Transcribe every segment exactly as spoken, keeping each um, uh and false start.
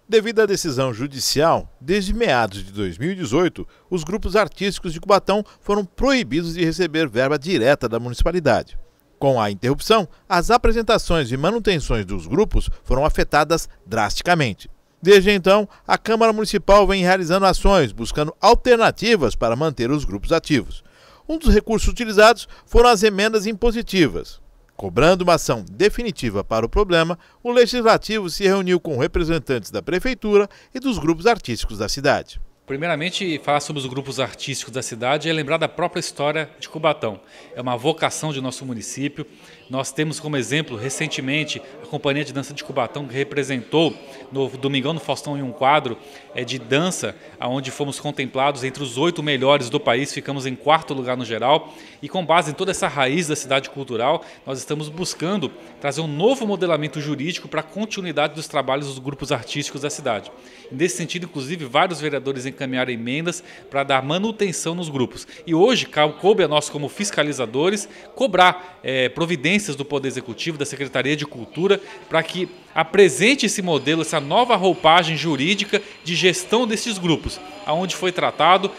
Devido à decisão judicial, desde meados de dois mil e dezoito, os grupos artísticos de Cubatão foram proibidos de receber verba direta da municipalidade. Com a interrupção, as apresentações e manutenções dos grupos foram afetadas drasticamente. Desde então, a Câmara Municipal vem realizando ações, buscando alternativas para manter os grupos ativos. Um dos recursos utilizados foram as emendas impositivas. Cobrando uma ação definitiva para o problema, o Legislativo se reuniu com representantes da Prefeitura e dos grupos artísticos da cidade. Primeiramente, falar sobre os grupos artísticos da cidade é lembrar da própria história de Cubatão. É uma vocação de nosso município. Nós temos como exemplo, recentemente, a Companhia de Dança de Cubatão, que representou no Domingão do Faustão em um quadro é, de dança, onde fomos contemplados entre os oito melhores do país, ficamos em quarto lugar no geral. E com base em toda essa raiz da cidade cultural, nós estamos buscando trazer um novo modelamento jurídico para a continuidade dos trabalhos dos grupos artísticos da cidade. Nesse sentido, inclusive, vários vereadores encaminharam emendas para dar manutenção nos grupos. E hoje, coube a nós, como fiscalizadores, cobrar é, providências do Poder Executivo, da Secretaria de Cultura, para que apresente esse modelo, essa nova roupagem jurídica de gestão desses grupos, onde foi tratado,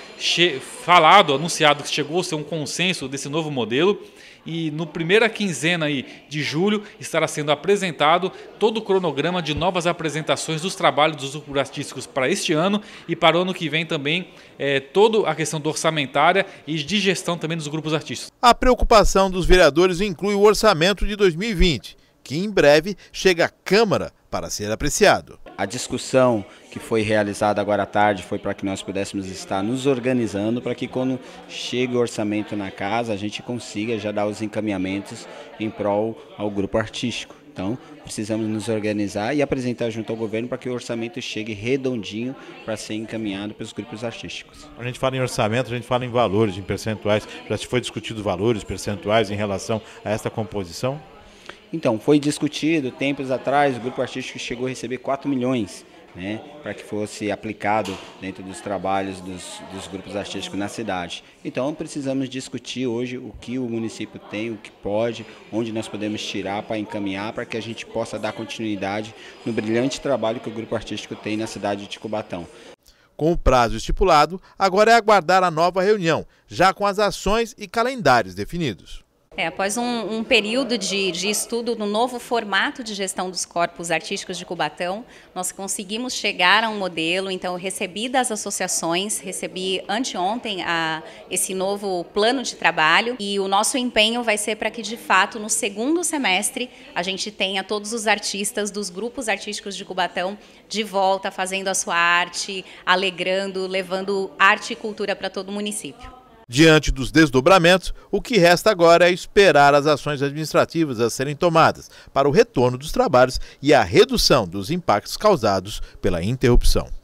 falado, anunciado que chegou a ser um consenso desse novo modelo. E no primeira quinzena aí de julho estará sendo apresentado todo o cronograma de novas apresentações dos trabalhos dos grupos artísticos para este ano e para o ano que vem também é, toda a questão do orçamentária e de gestão também dos grupos artísticos. A preocupação dos vereadores inclui o orçamento de dois mil e vinte, que em breve chega à Câmara para ser apreciado. A discussão que foi realizada agora à tarde foi para que nós pudéssemos estar nos organizando para que quando chegue o orçamento na casa a gente consiga já dar os encaminhamentos em prol ao grupo artístico. Então precisamos nos organizar e apresentar junto ao governo para que o orçamento chegue redondinho para ser encaminhado pelos grupos artísticos. A gente fala em orçamento, a gente fala em valores, em percentuais. Já se foi discutido valores, percentuais em relação a esta composição? Então, foi discutido tempos atrás, o grupo artístico chegou a receber quatro milhões, né, para que fosse aplicado dentro dos trabalhos dos, dos grupos artísticos na cidade. Então, precisamos discutir hoje o que o município tem, o que pode, onde nós podemos tirar para encaminhar, para que a gente possa dar continuidade no brilhante trabalho que o grupo artístico tem na cidade de Cubatão. Com o prazo estipulado, agora é aguardar a nova reunião, já com as ações e calendários definidos. É, após um, um período de, de estudo no novo formato de gestão dos corpos artísticos de Cubatão, nós conseguimos chegar a um modelo. Então, eu recebi das associações, recebi anteontem a, esse novo plano de trabalho e o nosso empenho vai ser para que, de fato, no segundo semestre, a gente tenha todos os artistas dos grupos artísticos de Cubatão de volta, fazendo a sua arte, alegrando, levando arte e cultura para todo o município. Diante dos desdobramentos, o que resta agora é esperar as ações administrativas a serem tomadas para o retorno dos trabalhos e a redução dos impactos causados pela interrupção.